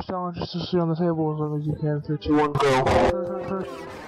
challenge is to stay on the table as long as you can. 3, 2, 1, go.